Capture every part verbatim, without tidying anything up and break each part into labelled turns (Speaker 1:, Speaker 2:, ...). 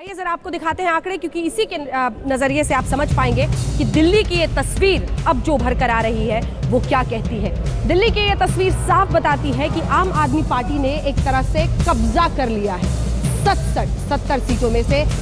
Speaker 1: आइए जरा आपको दिखाते हैं आंकड़े, क्योंकि इसी के नजरिए से आप समझ पाएंगे कि दिल्ली की ये तस्वीर अब जो भर कर आ रही है वो क्या कहती है। दिल्ली की ये तस्वीर साफ बताती है कि आम आदमी पार्टी ने एक तरह से कब्जा कर लिया है। सत्तर सत्तर सीटों में से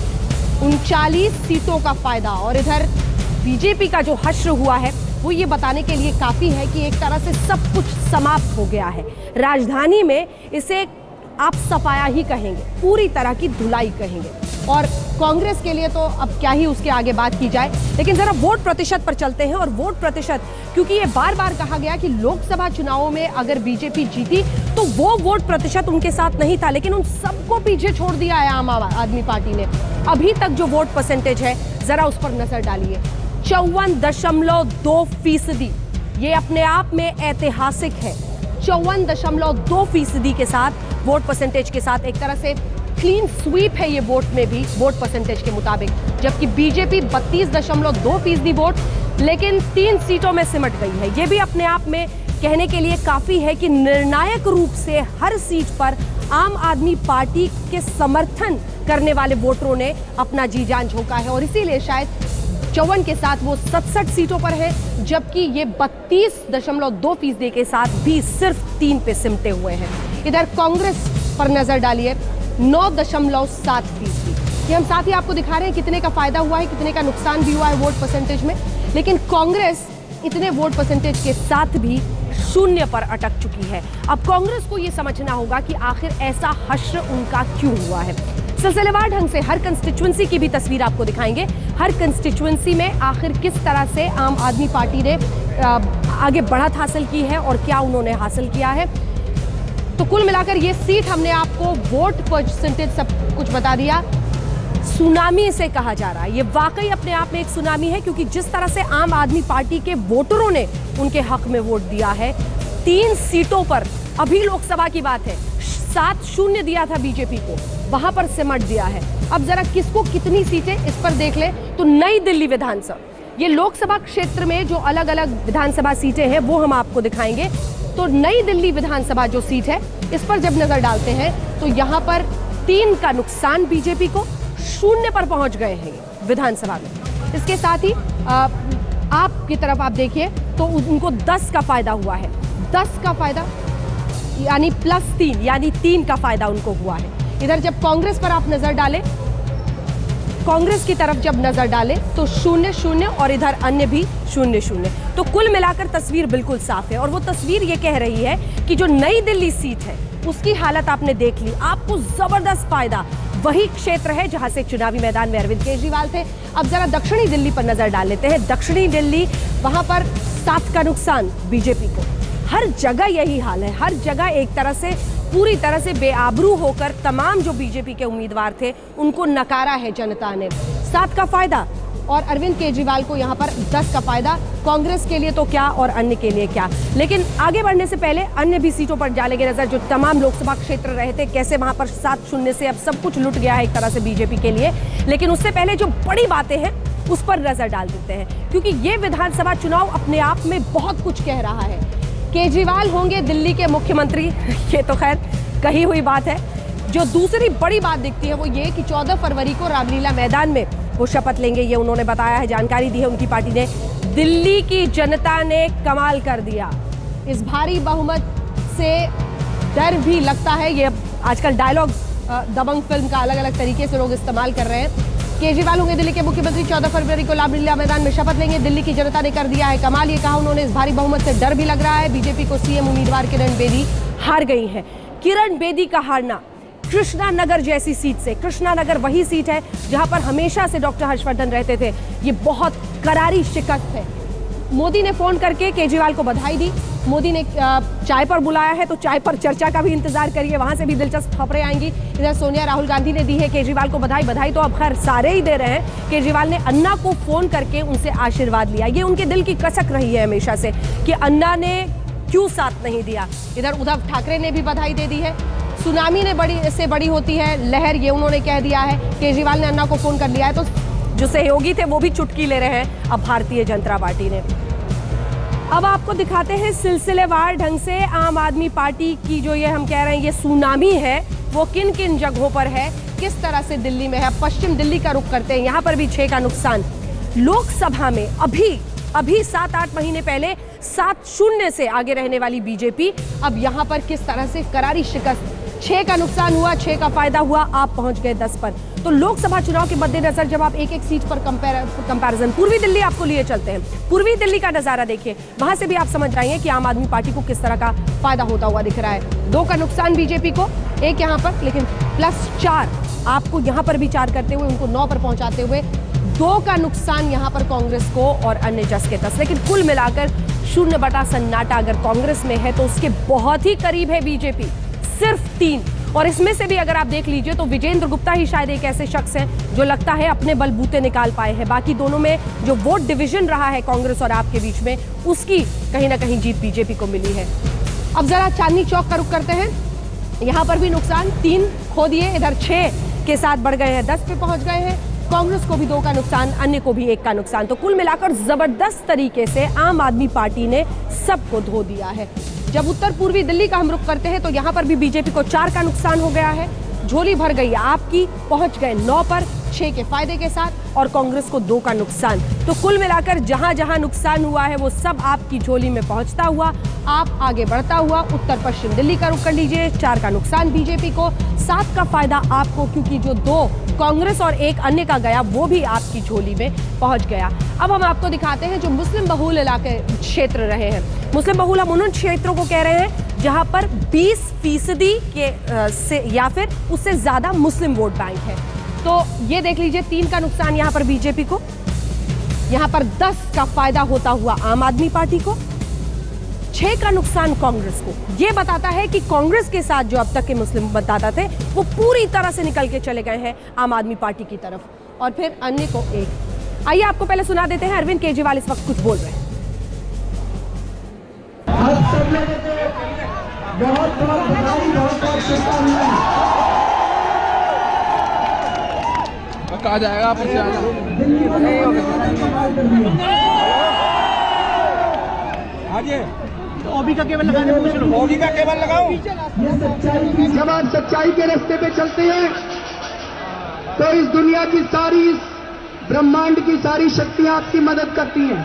Speaker 1: उनचालीस सीटों का फायदा, और इधर बीजेपी का जो हश्र हुआ है वो ये बताने के लिए काफी है कि एक तरह से सब कुछ समाप्त हो गया है। राजधानी में इसे आप सफाया ही कहेंगे, पूरी तरह की धुलाई कहेंगे। और कांग्रेस के लिए तो अब क्या ही उसके आगे बात की जाए। लेकिन जरा वोट प्रतिशत पर चलते हैं। और वोट प्रतिशत, क्योंकि ये बार बार कहा गया कि लोकसभा चुनावों में अगर बीजेपी जीती तो वो वोट प्रतिशत उनके साथ नहीं था, लेकिन उन सबको पीछे छोड़ दिया है आम आदमी पार्टी ने। अभी तक जो वोट परसेंटेज है जरा उस पर नजर डालिए, चौवन दशमलव दो फीसदी। ये अपने आप में ऐतिहासिक है। चौवन दशमलव दो फीसदी के साथ वोट परसेंटेज के साथ एक तरह से क्लीन स्वीप है ये वोट में भी, वोट परसेंटेज के मुताबिक। जबकि बीजेपी बत्तीस दशमलव दो फीसदी वोट, लेकिन तीन सीटों में सिमट गई है। ये भी अपने आप में कहने के लिए काफी है कि निर्णायक रूप से हर सीट पर आम आदमी पार्टी के समर्थन करने वाले वोटरों ने अपना जी जान झोंका है। और इसीलिए शायद चौवन के साथ वो सड़सठ सीटों पर है, जबकि ये बत्तीस दशमलव दो फीसदी के साथ भी सिर्फ तीन पे सिमटे हुए हैं। इधर कांग्रेस पर नजर डालिए, नौ दशमलव सात फीसदी। ये हम साथ ही आपको दिखा रहे हैं कितने का फायदा हुआ है, कितने का नुकसान भी हुआ है वोट परसेंटेज में। लेकिन कांग्रेस इतने वोट परसेंटेज के साथ भी शून्य पर अटक चुकी है। अब कांग्रेस को यह समझना होगा कि आखिर ऐसा हश्र उनका क्यों हुआ है। सिलसिलेवार ढंग से हर कंस्टिट्यूएंसी की भी तस्वीर आपको दिखाएंगे। हर कंस्टिट्यूएंसी में आखिर किस तरह से आम आदमी पार्टी ने आगे बढ़त हासिल की है और क्या उन्होंने हासिल किया है। तो कुल मिलाकर ये सीट हमने आपको वोट परसेंटेज सब कुछ बता दिया। सुनामी इसे कहा जा रहा है। ये वाकई अपने आप में एक सुनामी है, क्योंकि जिस तरह से आम आदमी पार्टी के वोटरों ने उनके हक में वोट दिया है, तीन सीटों पर, अभी लोकसभा की बात है, सात शून्य दिया था बीजेपी को, वहां पर सिमट दिया है। अब जरा किसको कितनी सीटें इस पर देख ले तो नई दिल्ली विधानसभा, ये लोकसभा क्षेत्र में जो अलग अलग विधानसभा सीटें हैं वो हम आपको दिखाएंगे। तो नई दिल्ली विधानसभा जो सीट है इस पर जब नजर डालते हैं तो यहां पर तीन का नुकसान बीजेपी को, शून्य पर पहुंच गए हैं विधानसभा में। इसके साथ ही आप की तरफ आप देखिए तो उनको दस का फायदा हुआ है। दस का फायदा यानी प्लस तीन, यानी तीन का फायदा उनको हुआ है। इधर जब कांग्रेस पर आप नजर डालें, कांग्रेस की तरफ जब नजर डालें तो शून्य शून्य, और इधर अन्य भी शून्य शून्य। तो कुल मिलाकर तस्वीर बिल्कुल साफ है। और वो तस्वीर ये कह रही है कि जो नई दिल्ली सीट है उसकी हालत आपने देख ली। आपको जबरदस्त फायदा वही क्षेत्र है जहां से चुनावी मैदान में अरविंद केजरीवाल थे। अब जरा दक्षिणी दिल्ली पर नजर डाल लेते हैं। दक्षिणी दिल्ली, वहां पर सात का नुकसान बीजेपी को। हर जगह यही हाल है। हर जगह एक तरह से पूरी तरह से बेआबरू होकर तमाम जो बीजेपी के उम्मीदवार थे उनको नकारा है जनता ने। सात का फायदा और अरविंद केजरीवाल को यहां पर दस का फायदा। कांग्रेस के लिए तो क्या और अन्य के लिए क्या। लेकिन आगे बढ़ने से पहले अन्य भी सीटों पर डालेंगे नजर, जो तमाम लोकसभा क्षेत्र रहे थे, कैसे वहां पर सात शून्य से अब सब कुछ लुट गया है एक तरह से बीजेपी के लिए। लेकिन उससे पहले जो बड़ी बातें हैं उस पर नजर डाल देते हैं, क्योंकि ये विधानसभा चुनाव अपने आप में बहुत कुछ कह रहा है। केजरीवाल होंगे दिल्ली के मुख्यमंत्री, ये तो खैर कही हुई बात है। जो दूसरी बड़ी बात दिखती है वो ये कि चौदह फरवरी को रामलीला मैदान में वो शपथ लेंगे, ये उन्होंने बताया है, जानकारी दी है उनकी पार्टी ने। दिल्ली की जनता ने कमाल कर दिया। इस भारी बहुमत से डर भी लगता है। ये आजकल डायलॉग दबंग फिल्म का अलग अलग तरीके से लोग इस्तेमाल कर रहे हैं। केजरीवाल होंगे दिल्ली के मुख्यमंत्री, चौदह फरवरी को रामलीला मैदान में शपथ लेंगे। दिल्ली की जनता ने कर दिया है कमाल, ये कहा उन्होंने। इस भारी बहुमत से डर भी लग रहा है। बीजेपी को सीएम उम्मीदवार किरण बेदी हार गई है। किरण बेदी का हारना कृष्णा नगर जैसी सीट से, कृष्णा नगर वही सीट है जहां पर हमेशा से डॉक्टर हर्षवर्धन रहते थे, ये बहुत करारी शिकस्त है। मोदी ने फोन करके केजरीवाल को बधाई दी। मोदी ने चाय पर बुलाया है, तो चाय पर चर्चा का भी इंतजार करिए, वहां से भी दिलचस्प खबरें आएंगी। इधर सोनिया राहुल गांधी ने दी है केजरीवाल को बधाई। बधाई तो अब खैर सारे ही दे रहे हैं। केजरीवाल ने अन्ना को फोन करके उनसे आशीर्वाद लिया। ये उनके दिल की कसक रही है हमेशा से कि अन्ना ने क्यों साथ नहीं दिया। इधर उद्धव ठाकरे ने भी बधाई दे दी है। सुनामी ने बड़ी इससे बड़ी होती है लहर, ये उन्होंने कह दिया है। केजरीवाल ने अन्ना को फोन कर लिया है, तो जो सहयोगी थे वो भी चुटकी ले रहे हैं अब भारतीय जनता पार्टी ने। अब आपको दिखाते हैं सिलसिलेवार ढंग से आम आदमी पार्टी की जो ये हम कह रहे हैं ये सुनामी है वो किन किन जगहों पर है, किस तरह से दिल्ली में है। पश्चिम दिल्ली का रुख करते हैं, यहां पर भी छह का नुकसान। लोकसभा में अभी अभी सात आठ महीने पहले सात शून्य से आगे रहने वाली बीजेपी अब यहां पर किस तरह से करारी शिकस्त। छह का नुकसान हुआ, छह का फायदा हुआ, आप पहुंच गए दस पर। तो लोकसभा चुनाव के मद्देनजर जब आप एक एक सीट पर कंपैरिजन, पूर्वी दिल्ली आपको लिए चलते हैं, पूर्वी दिल्ली का नजारा देखिए, वहां से भी आप समझ जाएंगे कि आम आदमी पार्टी को किस तरह का फायदा होता हुआ दिख रहा है। दो का नुकसान बीजेपी को, एक यहां पर, लेकिन प्लस चार आपको यहां पर भी चार करते हुए उनको नौ पर पहुंचाते हुए दो का नुकसान यहां पर कांग्रेस को और अन्य जस के तस। लेकिन कुल मिलाकर शून्य बटा सन्नाटा अगर कांग्रेस में है तो उसके बहुत ही करीब है बीजेपी, सिर्फ तीन। और इसमें से भी अगर आप देख लीजिए तो विजेंद्र गुप्ता ही शायद एक ऐसे शख्स हैं जो लगता है अपने बलबूते निकाल पाए हैं। बाकी दोनों में जो वोट डिवीजन रहा है कांग्रेस और आपके बीच में, उसकी कहीं ना कहीं जीत बीजेपी को मिली है। अब जरा चांदनी चौक का रुख करते हैं, यहां पर भी नुकसान, तीन खो दिए, इधर छह के साथ बढ़ गए हैं, दस पे पहुंच गए हैं। कांग्रेस को भी दो का नुकसान, अन्य को भी एक का नुकसान। तो कुल मिलाकर जबरदस्त तरीके से आम आदमी पार्टी ने सबको धो दिया है। जब उत्तर पूर्वी दिल्ली का हम रुख करते हैं तो यहां पर भी बीजेपी को चार का नुकसान हो गया है, झोली भर गई आपकी, पहुंच गए नौ पर, छह के फायदे के साथ, और कांग्रेस को दो का नुकसान। तो कुल मिलाकर जहां जहां नुकसान हुआ है वो सब आपकी झोली में पहुंचता हुआ आप आगे बढ़ता हुआ उत्तर पश्चिम दिल्ली का रुख कर लीजिए। चार का नुकसान बीजेपी को, सात का फायदा आपको, क्योंकि जो दो कांग्रेस और एक अन्य का गया वो भी आपकी झोली में पहुंच गया। अब हम आपको दिखाते हैं जो मुस्लिम बहुल इलाके क्षेत्र रहे हैं। मुस्लिम बहुल हम उन क्षेत्रों को कह रहे हैं जहां पर बीस फीसदी के आ, से या फिर उससे ज्यादा मुस्लिम वोट बैंक है। तो ये देख लीजिए, तीन का नुकसान यहां पर बीजेपी को, यहां पर दस का फायदा होता हुआ आम आदमी पार्टी को, छह का नुकसान कांग्रेस को। यह बताता है कि कांग्रेस के साथ जो अब तक के मुस्लिम मतदाता थे वो पूरी तरह से निकल के चले गए हैं आम आदमी पार्टी की तरफ, और फिर अन्य को एक। आइए आपको पहले सुना देते हैं, अरविंद केजरीवाल इस वक्त कुछ बोल रहे हैं।
Speaker 2: बहुत बहुत बधाई, बहुत बहुत शुभकामनाएं।
Speaker 3: कहा जाएगा आप उससे आना।
Speaker 4: ओबी का केबल लगाने पूछ लो,
Speaker 3: ओबी का केबल लगाओ।
Speaker 2: ये सच्चाई की, जब आप सच्चाई के रास्ते पे चलते हैं तो इस दुनिया की सारी, इस ब्रह्मांड की सारी शक्तियां आपकी मदद करती हैं।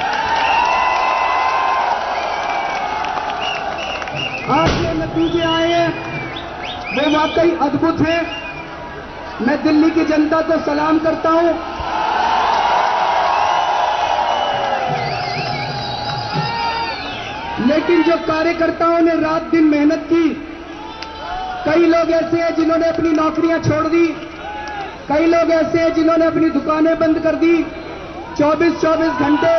Speaker 2: आज जो नतीजे आए हैं वो वाकई अद्भुत हैं। मैं दिल्ली की जनता को सलाम करता हूं। लेकिन जो कार्यकर्ताओं ने रात दिन मेहनत की, कई लोग ऐसे हैं जिन्होंने अपनी नौकरियां छोड़ दी, कई लोग ऐसे हैं जिन्होंने अपनी दुकानें बंद कर दी, चौबीस चौबीस घंटे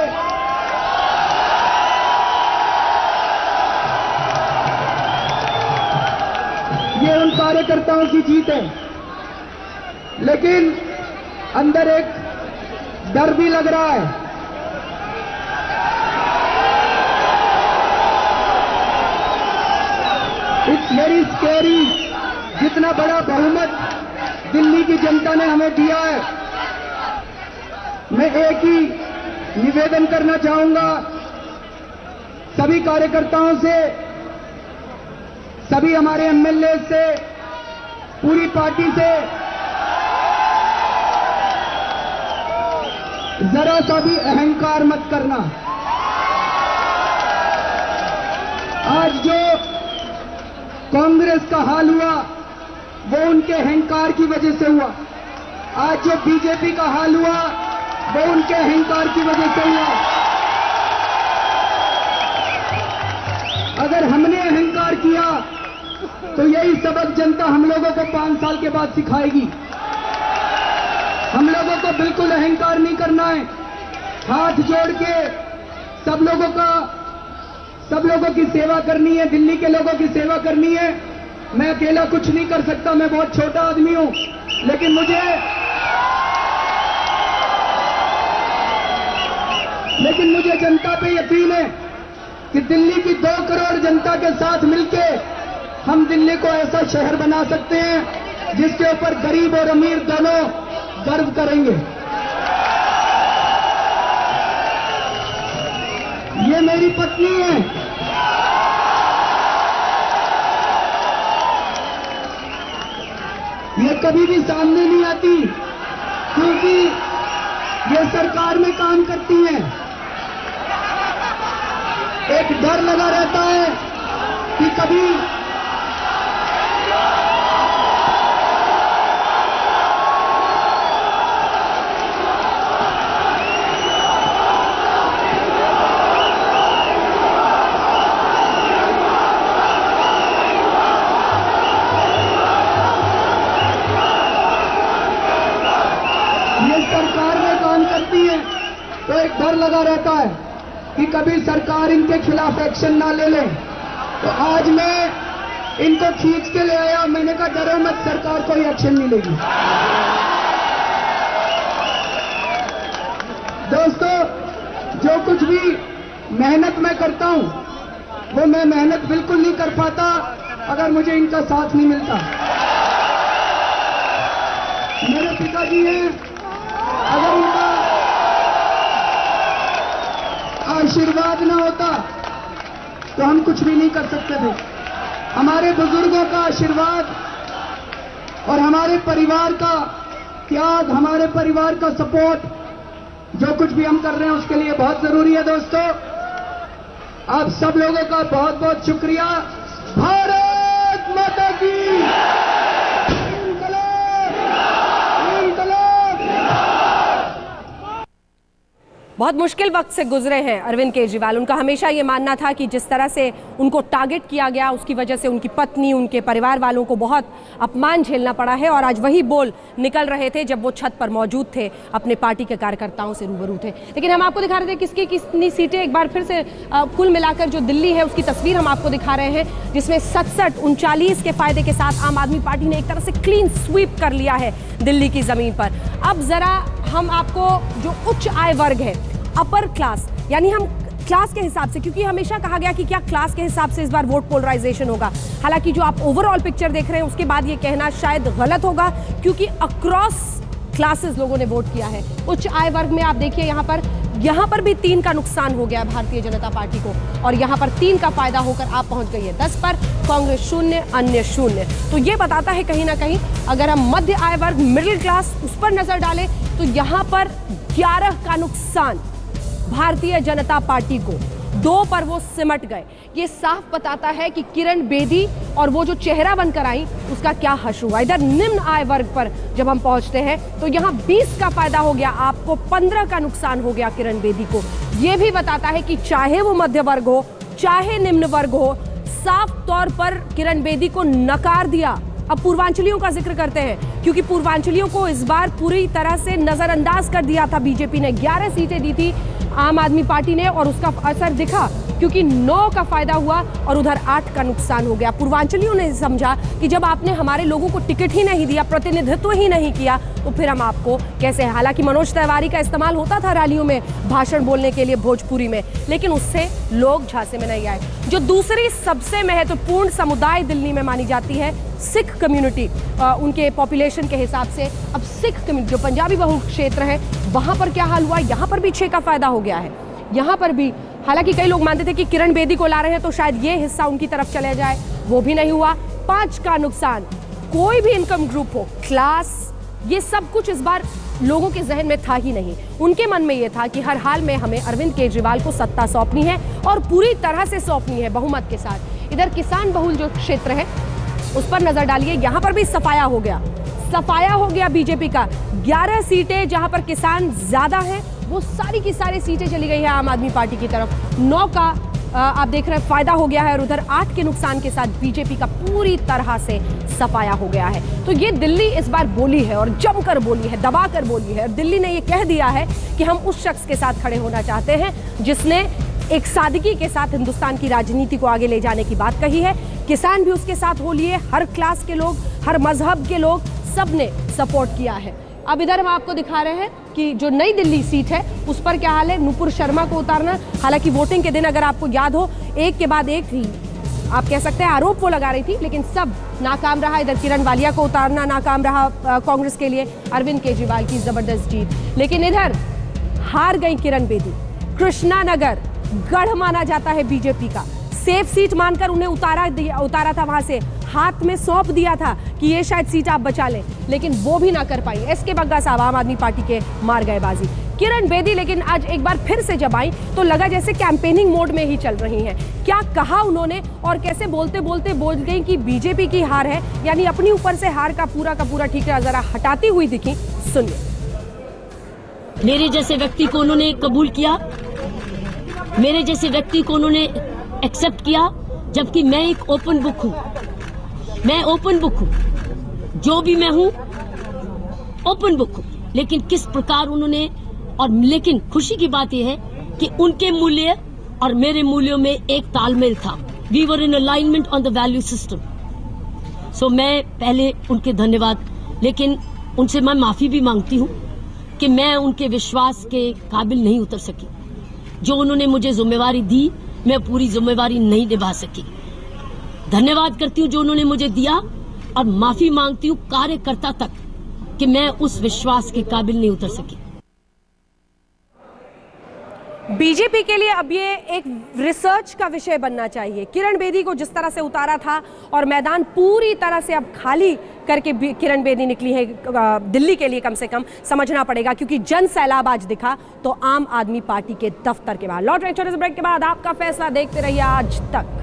Speaker 2: ये उन कार्यकर्ताओं की जीत है। लेकिन अंदर एक डर भी लग रहा है। It's very scary. जितना बड़ा बहुमत दिल्ली की जनता ने हमें दिया है, मैं एक ही निवेदन करना चाहूंगा सभी कार्यकर्ताओं से, सभी हमारे एमएलए से, पूरी पार्टी से, जरा सा भी अहंकार मत करना। आज जो कांग्रेस का हाल हुआ वो उनके अहंकार की वजह से हुआ। आज जो बीजेपी का हाल हुआ वो उनके अहंकार की वजह से हुआ। अगर हमने अहंकार किया तो यही सबक जनता हम लोगों को पांच साल के बाद सिखाएगी। हम लोगों को बिल्कुल अहंकार नहीं करना है। हाथ जोड़ के सब लोगों का सब लोगों की सेवा करनी है, दिल्ली के लोगों की सेवा करनी है। मैं अकेला कुछ नहीं कर सकता, मैं बहुत छोटा आदमी हूं, लेकिन मुझे लेकिन मुझे जनता पे यकीन है कि दिल्ली की दो करोड़ जनता के साथ मिलके हम दिल्ली को ऐसा शहर बना सकते हैं जिसके ऊपर गरीब और अमीर दोनों गर्व करेंगे। ये मेरी पत्नी है, कभी भी सामने नहीं आती, क्योंकि ये सरकार में काम करती हैं। एक डर लगा रहता है कि कभी सरकार में काम करती है तो एक डर लगा रहता है कि कभी सरकार इनके खिलाफ एक्शन ना ले ले। तो आज मैं इनको खींच के ले आया। मैंने कहा डरो मत, सरकार कोई एक्शन नहीं लेगी। दोस्तों, जो कुछ भी मेहनत मैं करता हूं वो मैं मेहनत बिल्कुल नहीं कर पाता अगर मुझे इनका साथ नहीं मिलता। मेरे पिताजी हैं, अगर उनका आशीर्वाद ना होता तो हम कुछ भी नहीं कर सकते थे। हमारे बुजुर्गों का आशीर्वाद और हमारे परिवार का त्याग, हमारे परिवार का सपोर्ट, जो कुछ भी हम कर रहे हैं उसके लिए बहुत जरूरी है। दोस्तों, आप सब लोगों का बहुत बहुत शुक्रिया। भारत माता की।
Speaker 1: बहुत मुश्किल वक्त से गुजरे हैं अरविंद केजरीवाल। उनका हमेशा ये मानना था कि जिस तरह से उनको टारगेट किया गया उसकी वजह से उनकी पत्नी, उनके परिवार वालों को बहुत अपमान झेलना पड़ा है। और आज वही बोल निकल रहे थे जब वो छत पर मौजूद थे, अपने पार्टी के कार्यकर्ताओं से रूबरू थे। लेकिन हम आपको दिखा रहे थे किसकी कितनी सीटें, एक बार फिर से आ, कुल मिलाकर जो दिल्ली है उसकी तस्वीर हम आपको दिखा रहे हैं, जिसमें सड़सठ उनचालीस के फायदे के साथ आम आदमी पार्टी ने एक तरह से क्लीन स्वीप कर लिया है दिल्ली की जमीन पर। अब जरा हम आपको जो उच्च आय वर्ग है, अपर क्लास, यानी हम क्लास के हिसाब से, क्योंकि हमेशा कहा गया कि क्या क्लास के हिसाब से इस बार वोट पोलराइजेशन होगा। हालांकि जो आप ओवरऑल पिक्चर देख रहे हैं उसके बाद ये कहना शायद गलत होगा, क्योंकि अक्रॉस क्लासेस लोगों ने वोट किया है। उच्च आय वर्ग में आप देखिए यहाँ पर यहाँ पर भी तीन का नुकसान हो गया भारतीय जनता पार्टी को, और यहाँ पर तीन का फायदा होकर आप पहुंच गई है दस पर, कांग्रेस शून्य, अन्य शून्य। तो ये बताता है कहीं ना कहीं अगर हम मध्य आय वर्ग, मिडिल क्लास, उस पर नजर डालें तो यहाँ पर ग्यारह का नुकसान भारतीय जनता पार्टी को, दो पर वो सिमट गए। ये साफ बताता है कि किरण बेदी और वो जो चेहरा बनकर आई उसका क्या हश्र हुआ। इधर निम्न आय वर्ग पर जब हम पहुंचते हैं तो यहाँ बीस का फायदा हो गया आपको, पंद्रह का नुकसान हो गया किरण बेदी को। ये भी बताता है कि चाहे वो मध्य वर्ग हो चाहे निम्न वर्ग हो, साफ तौर पर किरण बेदी को नकार दिया। अब पूर्वांचलियों का जिक्र करते हैं, क्योंकि पूर्वांचलियों को इस बार पूरी तरह से नजरअंदाज कर दिया था बीजेपी ने। ग्यारह सीटें दी थी आम आदमी पार्टी ने और उसका असर दिखा, क्योंकि नौ का फायदा हुआ और उधर आठ का नुकसान हो गया। पूर्वांचलियों ने समझा कि जब आपने हमारे लोगों को टिकट ही नहीं दिया, प्रतिनिधित्व ही नहीं किया, तो फिर हम आपको कैसे। हालांकि मनोज तिवारी का इस्तेमाल होता था रैलियों में भाषण बोलने के लिए भोजपुरी में, लेकिन उससे लोग झांसे में नहीं आए। जो दूसरी सबसे महत्वपूर्ण समुदाय दिल्ली में मानी जाती है, सिख कम्युनिटी, उनके पॉपुलेशन के हिसाब से, अब सिख कम्युनिटी जो पंजाबी बहुल क्षेत्र है वहां पर क्या हाल हुआ, यहाँ पर भी छह का फायदा हो गया है। यहाँ पर भी हालांकि कई लोग मानते थे कि किरण बेदी को ला रहे हैं तो शायद ये हिस्सा उनकी तरफ चले जाए, वो भी नहीं हुआ। पांच का नुकसान। कोई भी इनकम ग्रुप हो, क्लास, ये सब कुछ इस बार लोगों के जहन में था ही नहीं। उनके मन में ये था कि हर हाल में हमें अरविंद केजरीवाल को सत्ता सौंपनी है और पूरी तरह से सौंपनी है बहुमत के साथ। इधर किसान बहुल जो क्षेत्र है उस पर नजर डालिए, यहाँ पर भी सफाया हो गया, सफाया हो गया बीजेपी का। ग्यारह सीटें जहां पर किसान ज्यादा हैं वो सारी की सारी सीटें चली गई है आम आदमी पार्टी की तरफ। नौ का आप देख रहे हैं फायदा हो गया है और उधर आठ के नुकसान के साथ बीजेपी का पूरी तरह से सफाया हो गया है। तो ये दिल्ली इस बार बोली है और जमकर बोली है, दबाकर बोली है। दिल्ली ने ये कह दिया है कि हम उस शख्स के साथ खड़े होना चाहते हैं जिसने एक सादगी के साथ हिंदुस्तान की राजनीति को आगे ले जाने की बात कही है। किसान भी उसके साथ हो लिए, हर क्लास के लोग, हर मजहब के लोग, सबने सपोर्ट किया है। अब इधर हम आपको दिखा रहे हैं कि जो नई दिल्ली सीट है उस पर क्या हाल है, नुपुर शर्मा को उतारना। हालांकि वोटिंग के दिन अगर आपको याद हो, एक के बाद एक ही आप कह सकते हैं आरोप वो लगा रही थी, लेकिन सब नाकाम रहा। इधर किरण वालिया को उतारना नाकाम रहा कांग्रेस के लिए, अरविंद केजरीवाल की जबरदस्त जीत। लेकिन इधर हार गई किरण बेदी। कृष्णा नगर गढ़ माना जाता है बीजेपी का, सेफ सीट मानकर उन्हें उतारा दिया उतारा था वहां से, हाथ में सौंप दिया था कि ये शायद सीट आप बचा लें, लेकिन वो भी ना कर पाई। एस के बग्गा साहब आम आदमी पार्टी के मार गए बाजी। किरण बेदी लेकिन आज एक बार फिर से जब आई तो लगा जैसे कैंपेनिंग मोड में ही चल रही हैं। क्या कहा उन्होंने और कैसे बोलते बोलते बोल गई कि बीजेपी की हार है, यानी अपनी ऊपर से हार का पूरा का पूरा ठीकरा जरा हटाती हुई दिखी, सुनिए।
Speaker 4: मेरे जैसे व्यक्ति को उन्होंने कबूल किया, मेरे जैसे व्यक्ति को उन्होंने एक्सेप्ट किया, जबकि मैं एक ओपन बुक हूँ। मैं ओपन बुक हूँ, जो भी मैं हूँ ओपन बुक हूँ। लेकिन किस प्रकार उन्होंने, और लेकिन खुशी की बात यह है कि उनके मूल्य और मेरे मूल्यों में एक तालमेल था। We were in alignment on the value system. So मैं पहले उनके धन्यवाद, लेकिन उनसे मैं माफी भी मांगती हूँ कि मैं उनके विश्वास के काबिल नहीं उतर सकी। जो उन्होंने मुझे जिम्मेवारी दी, मैं पूरी जिम्मेवारी नहीं निभा सकी। धन्यवाद करती हूँ जो उन्होंने मुझे दिया, और माफी मांगती हूँ कार्यकर्ता तक कि मैं उस विश्वास के काबिल नहीं उतर सकी।
Speaker 1: बीजेपी के लिए अब ये एक रिसर्च का विषय बनना चाहिए। किरण बेदी को जिस तरह से उतारा था और मैदान पूरी तरह से अब खाली करके किरण बेदी निकली है दिल्ली के लिए, कम से कम समझना पड़ेगा, क्योंकि जन सैलाब आज दिखा तो आम आदमी पार्टी के दफ्तर के बाहर। लॉर्ड रेक्चर ब्रेक के बाद आपका फैसला देखते रहिए आज तक।